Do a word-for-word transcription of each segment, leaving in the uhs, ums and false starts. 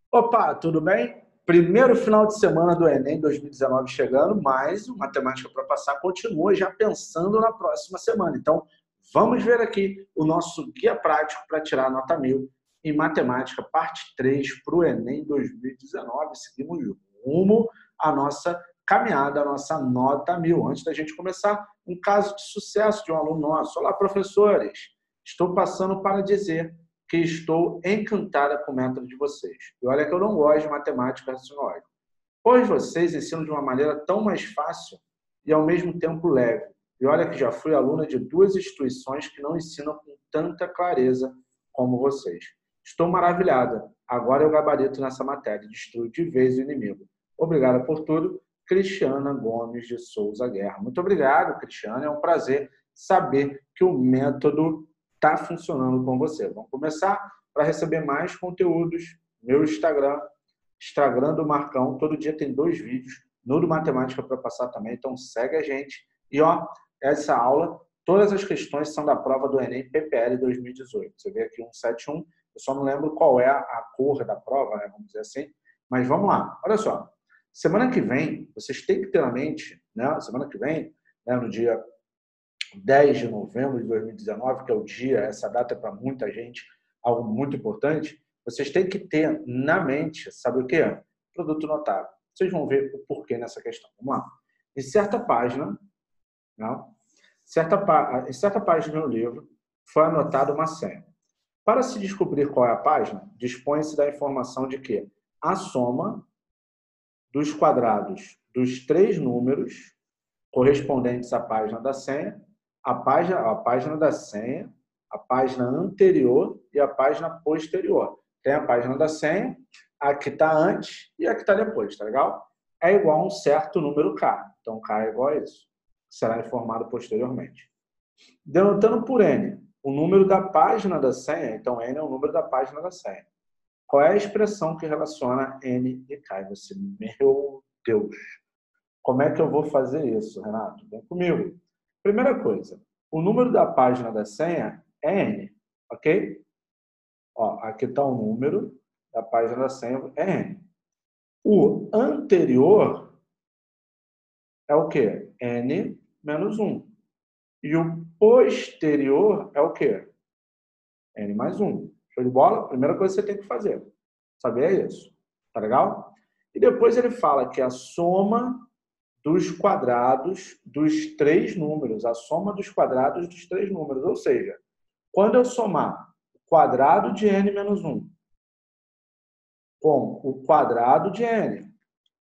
Opa, tudo bem? Primeiro final de semana do Enem dois mil e dezenove chegando, mas o Matemática para Passar continua já pensando na próxima semana. Então, vamos ver aqui o nosso guia prático para tirar a nota mil em Matemática, parte três para o Enem dois mil e dezenove. Seguimos rumo à nossa caminhada, à nossa nota mil. Antes da gente começar, um caso de sucesso de um aluno nosso. Olá, professores! Estou passando para dizer que estou encantada com o método de vocês. E olha que eu não gosto de matemática racional, pois vocês ensinam de uma maneira tão mais fácil e ao mesmo tempo leve. E olha que já fui aluna de duas instituições que não ensinam com tanta clareza como vocês. Estou maravilhada. Agora eu gabarito nessa matéria, destruo de vez o inimigo. Obrigada por tudo, Cristiana Gomes de Souza Guerra. Muito obrigado, Cristiana. É um prazer saber que o método está funcionando com você. Vamos começar para receber mais conteúdos. Meu Instagram, Instagram do Marcão, todo dia tem dois vídeos, no do Matemática para Passar também, então segue a gente. E ó, essa aula, todas as questões são da prova do Enem P P L dois mil e dezoito. Você vê aqui cento e setenta e um, eu só não lembro qual é a cor da prova, né, vamos dizer assim, mas vamos lá. Olha só, semana que vem, vocês têm que ter na mente, né, semana que vem, né, no dia dez de novembro de dois mil e dezenove, que é o dia, essa data é para muita gente, algo muito importante, vocês têm que ter na mente, sabe o que é? Produto notável. Vocês vão ver o porquê nessa questão. Vamos lá. Em certa página, não? Certa, em certa página do meu livro, foi anotada uma senha. Para se descobrir qual é a página, dispõe-se da informação de que a soma dos quadrados dos três números correspondentes à página da senha, a página, a página da senha, a página anterior e a página posterior. Tem a página da senha, a que está antes e a que está depois, tá legal? É igual a um certo número K. Então, K é igual a isso. Será informado posteriormente. Denotando por N o número da página da senha, então N é o número da página da senha. Qual é a expressão que relaciona N e K? E você, meu Deus, como é que eu vou fazer isso, Renato? Vem comigo. Primeira coisa, o número da página da senha é N, ok? Ó, aqui está o número da página da senha, é N. O anterior é o quê? N menos um. E o posterior é o quê? N mais um. Show de bola? Primeira coisa que você tem que fazer. Saber é isso. Tá legal? E depois ele fala que a soma dos quadrados dos três números, a soma dos quadrados dos três números. Ou seja, quando eu somar o quadrado de N menos um com o quadrado de N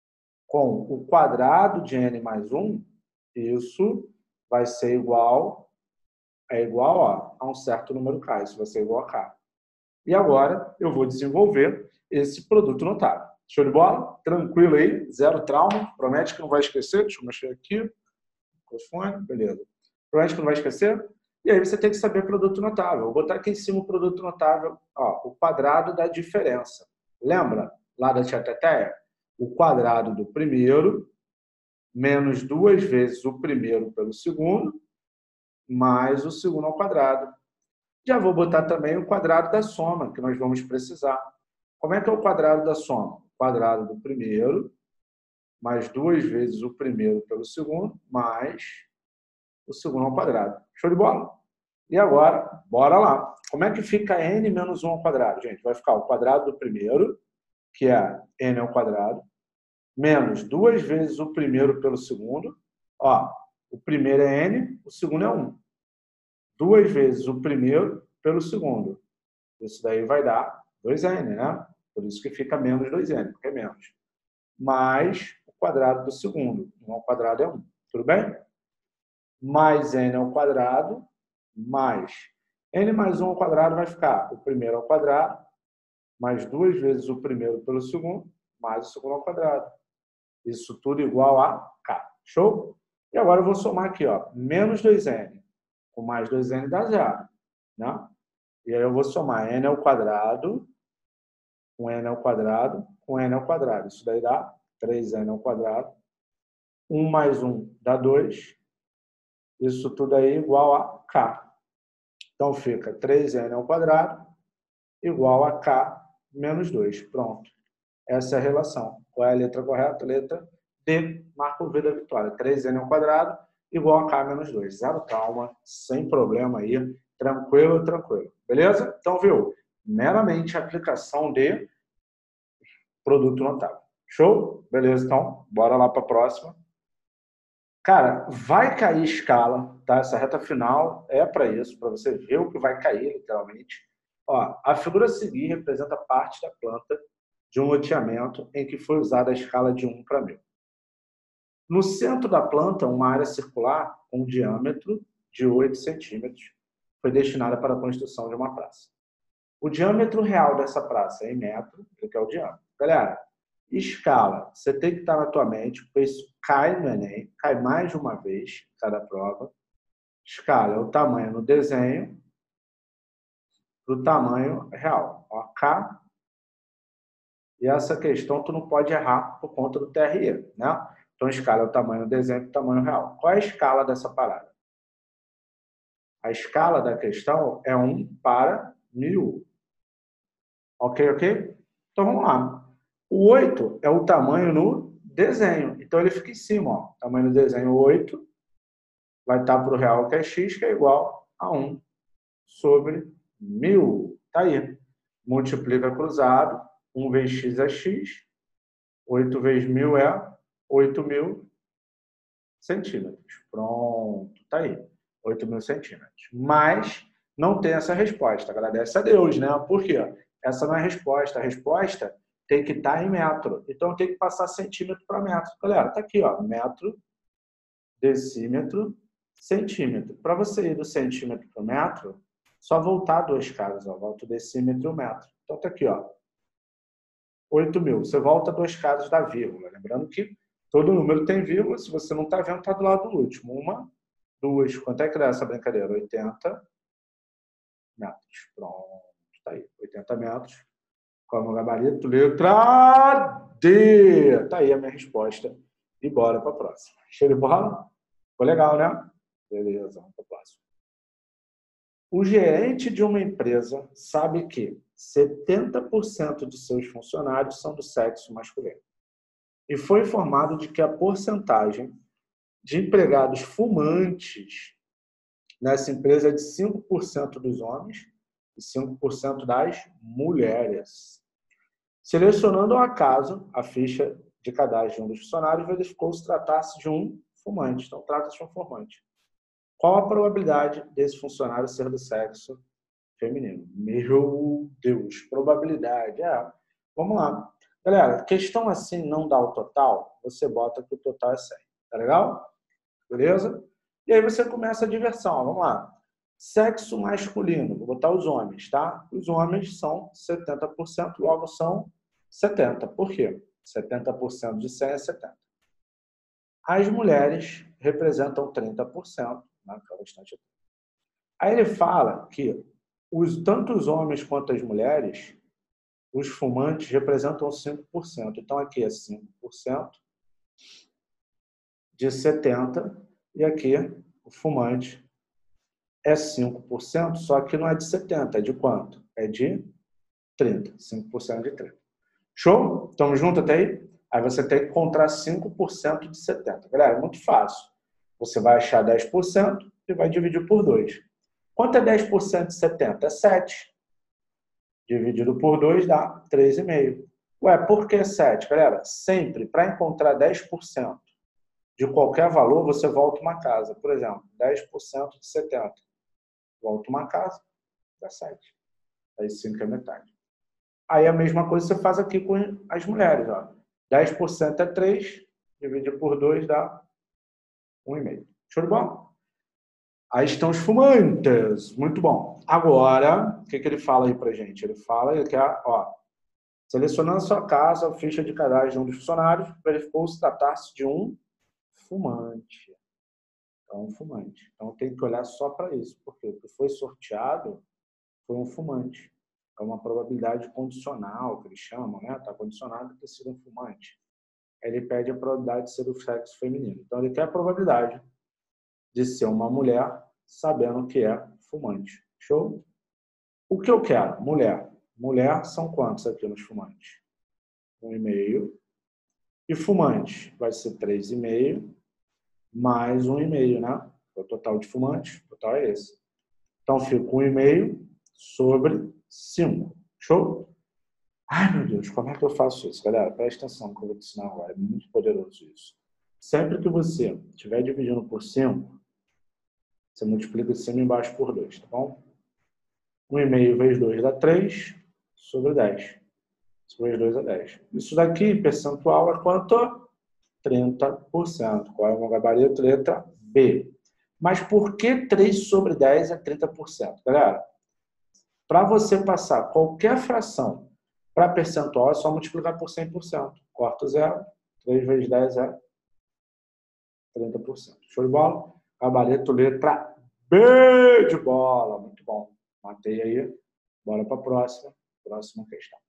com o quadrado de N mais um, isso vai ser igual, é igual ó, a um certo número K. Isso vai ser igual a K. E agora eu vou desenvolver esse produto notável. Show de bola? Tranquilo aí? Zero trauma? Promete que não vai esquecer? Deixa eu mexer aqui. Microfone, beleza. Promete que não vai esquecer? E aí você tem que saber produto notável. Vou botar aqui em cima o produto notável, ó, o quadrado da diferença. Lembra lá da tia Teteia? O quadrado do primeiro menos duas vezes o primeiro pelo segundo, mais o segundo ao quadrado. Já vou botar também o quadrado da soma, que nós vamos precisar. Como é que é o quadrado da soma? O quadrado do primeiro, mais duas vezes o primeiro pelo segundo, mais o segundo ao quadrado. Show de bola? E agora, bora lá. Como é que fica n menos um ao quadrado, gente? Vai ficar o quadrado do primeiro, que é n ao quadrado, menos duas vezes o primeiro pelo segundo. Ó, o primeiro é n, o segundo é um. Duas vezes o primeiro pelo segundo. Isso daí vai dar dois n, né? Por isso que fica menos dois n, porque é menos. Mais o quadrado do segundo. um ao quadrado é um. Tudo bem? Mais n ao quadrado, mais n mais um ao quadrado vai ficar o primeiro ao quadrado, mais duas vezes o primeiro pelo segundo, mais o segundo ao quadrado. Isso tudo igual a K. Show? E agora eu vou somar aqui, ó, menos dois n com mais dois n dá zero. Né? E aí eu vou somar n ao quadrado com n ao quadrado com n ao quadrado. Isso daí dá três n ao quadrado. um mais um dá dois. Isso tudo aí igual a K. Então fica três n ao quadrado igual a K menos dois. Pronto. Essa é a relação. Qual é a letra correta? Letra D, marca o V da vitória. três n ao quadrado igual a K menos dois. Zero trauma, sem problema aí. Tranquilo, tranquilo. Beleza? Então, viu? Meramente aplicação de produto notável. Show? Beleza, então. Bora lá para a próxima. Cara, vai cair escala, tá? Essa reta final é para isso, para você ver o que vai cair, literalmente. Ó, a figura a seguir representa parte da planta de um loteamento em que foi usada a escala de um para mil. No centro da planta, uma área circular com um diâmetro de oito centímetros foi destinada para a construção de uma praça. O diâmetro real dessa praça é em metro, que é o diâmetro. Galera, escala, você tem que estar na tua mente, porque isso cai no Enem, cai mais de uma vez em cada prova. Escala é o tamanho no desenho do tamanho real. Ó, K. E essa questão tu não pode errar por conta do T R E, né? Então, escala é o tamanho no desenho do tamanho real. Qual é a escala dessa parada? A escala da questão é um para mil. Ok, ok? Então, vamos lá. O oito é o tamanho no desenho. Então, ele fica em cima. Ó. Tamanho no desenho oito vai estar para o real, que é x, que é igual a um sobre mil. Tá aí. Multiplica cruzado. um vezes x é x. oito vezes mil é oito mil centímetros. Pronto. Tá aí. oito mil centímetros. Mas não tem essa resposta. Agradece a Deus, né? Por quê? Essa não é a resposta. A resposta tem que estar em metro. Então, tem que passar centímetro para metro. Galera, tá aqui, ó. Metro, decímetro, centímetro. Para você ir do centímetro para o metro, só voltar duas casas, ó. Volta o decímetro e o metro. Então, tá aqui, ó. oito mil. Você volta duas casas da vírgula. Lembrando que todo número tem vírgula. Se você não está vendo, está do lado do último. Uma, duas. Quanto é que dá essa brincadeira? oitenta metros. Pronto. Tá aí. oitenta metros. Qual é o meu gabarito? Letra D. Tá aí a minha resposta. E bora para a próxima. Show de bola? Ficou legal, né? Beleza, vamos para a próxima. O gerente de uma empresa sabe que setenta por cento de seus funcionários são do sexo masculino. E foi informado de que a porcentagem de empregados fumantes nessa empresa é de cinco por cento dos homens e cinco por cento das mulheres. Selecionando ao acaso a ficha de cadastro de um dos funcionários, verificou se tratasse de um fumante. Então, trata-se de um fumante. Qual a probabilidade desse funcionário ser do sexo feminino? Meu Deus, probabilidade. É. Vamos lá. Galera, questão assim não dá o total, você bota que o total é cem. Tá legal? Beleza? E aí você começa a diversão. Vamos lá. Sexo masculino, vou botar os homens, tá? Os homens são setenta por cento, logo são setenta. Por quê? setenta por cento de cem é setenta. As mulheres representam trinta por cento. Né? Bastante. Aí ele fala que os, tanto os homens quanto as mulheres, os fumantes representam cinco por cento. Então aqui é cinco por cento de setenta e aqui o fumante é cinco por cento, só que não é de setenta, é de quanto? É de trinta. cinco por cento de trinta. Show? Estamos juntos até aí? Aí você tem que encontrar cinco por cento de setenta. Galera, é muito fácil. Você vai achar dez por cento e vai dividir por dois. Quanto é dez por cento de setenta? É sete. Dividido por dois dá três vírgula cinco. Ué, por que sete? Galera, sempre para encontrar dez por cento de qualquer valor, você volta uma casa. Por exemplo, dez por cento de setenta. Volta uma casa, dá sete. Aí cinco é metade. Aí a mesma coisa você faz aqui com as mulheres. Ó. dez por cento é três, dividido por dois dá um vírgula cinco. Show de bola? Aí estão os fumantes. Muito bom. Agora, o que, que ele fala aí pra gente? Ele fala que, ó, selecionando a sua casa, a ficha de cadastro de um dos funcionários, verificou se tratar-se de um fumante. Então, um fumante. Então, tem que olhar só para isso, porque o que foi sorteado foi um fumante. É uma probabilidade condicional, que eles chamam, né? Está condicionado a ter sido um fumante. Aí ele pede a probabilidade de ser do sexo feminino. Então, ele quer a probabilidade de ser uma mulher sabendo que é fumante. Show? O que eu quero? Mulher. Mulher são quantos aqui nos fumantes? um e meio. E fumante vai ser três e meio mais um e meio, né? O total de fumantes, o total é esse. Então, fica um e meio sobre cinco. Show? Ai, meu Deus, como é que eu faço isso? Galera, presta atenção no que eu vou te ensinar agora. É muito poderoso isso. Sempre que você estiver dividindo por cinco, você multiplica de cima e embaixo por dois, tá bom? um e meio vezes dois dá três sobre dez. Vezes dois é dez. Isso daqui, percentual, é quanto? trinta por cento. Qual é o meu gabarito? Letra B. Mas por que três sobre dez é trinta por cento? Galera, para você passar qualquer fração para percentual, é só multiplicar por cem por cento. Corta o zero. três vezes dez é trinta por cento. Show de bola? Gabarito letra B de bola. Muito bom. Matei aí. Bora para a próxima. Próxima questão.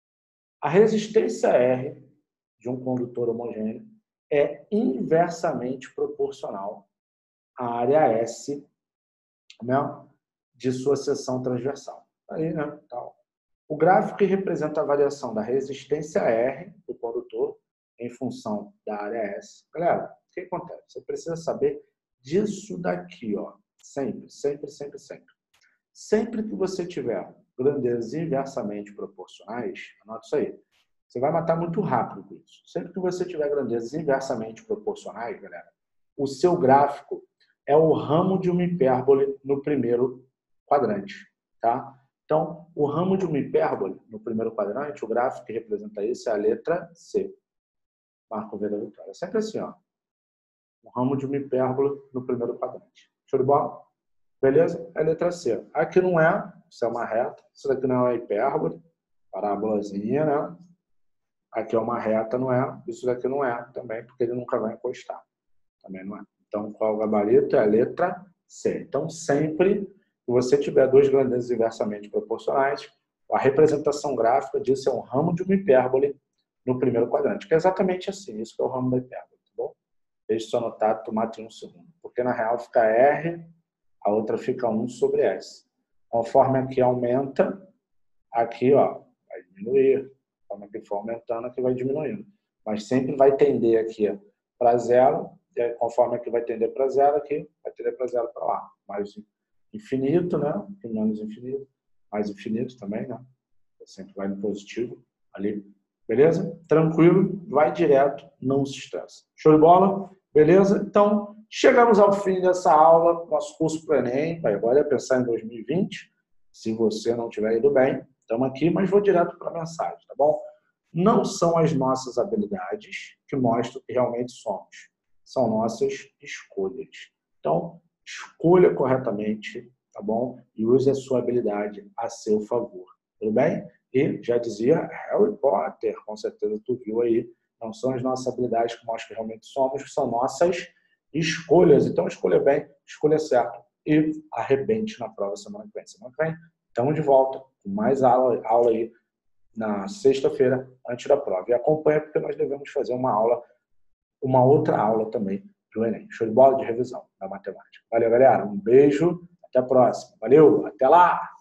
A resistência R de um condutor homogêneo é inversamente proporcional à área S, né, de sua seção transversal. Aí, né, tal. O gráfico que representa a variação da resistência R do condutor em função da área S. Galera, o que acontece? Você precisa saber disso daqui, ó. Sempre, sempre, sempre, sempre. Sempre que você tiver grandezas inversamente proporcionais, anota isso aí. Você vai matar muito rápido com isso. Sempre que você tiver grandezas inversamente proporcionais, galera, o seu gráfico é o ramo de uma hipérbole no primeiro quadrante, tá? Então, o ramo de uma hipérbole no primeiro quadrante, o gráfico que representa isso é a letra C. Marco V da vitória. É sempre assim, ó. O ramo de uma hipérbole no primeiro quadrante. Show de bola? Beleza? É a letra C. Aqui não é, isso é uma reta. Isso daqui não é uma hipérbole, parábolazinha, né? Aqui é uma reta, não é? Isso daqui não é também, porque ele nunca vai encostar. Também não é. Então, qual o gabarito? É a letra C. Então, sempre que você tiver duas grandezas inversamente proporcionais, a representação gráfica disso é um ramo de uma hipérbole no primeiro quadrante, que é exatamente assim. Isso que é o ramo da hipérbole, tá bom? Deixa isso anotado, tomate um segundo. Porque, na real, fica R, a outra fica um sobre S. Conforme aqui aumenta, aqui, ó, vai diminuir. Conforme aqui for aumentando, aqui vai diminuindo. Mas sempre vai tender aqui para zero, e conforme aqui vai tender para zero, aqui vai tender para zero para lá. Mais infinito, né? Menos infinito. Mais infinito também, né? Sempre vai no positivo ali. Beleza? Tranquilo, vai direto, não se estressa. Show de bola? Beleza? Então, chegamos ao fim dessa aula, nosso curso para o Enem. Agora é pensar em dois mil e vinte. Se você não tiver ido bem, estamos aqui, mas vou direto para a mensagem, tá bom? Não são as nossas habilidades que mostram que realmente somos. São nossas escolhas. Então, escolha corretamente, tá bom? E use a sua habilidade a seu favor. Tudo bem? E já dizia Harry Potter, com certeza tu viu aí, não são as nossas habilidades que mostram que realmente somos, são nossas escolhas. Então, escolha bem, escolha certo e arrebente na prova semana que vem. Semana que vem, estamos de volta com mais aula, aula aí na sexta-feira, antes da prova. E acompanha porque nós devemos fazer uma aula, uma outra aula também do Enem. Show de bola de revisão da matemática. Valeu, galera. Um beijo. Até a próxima. Valeu. Até lá.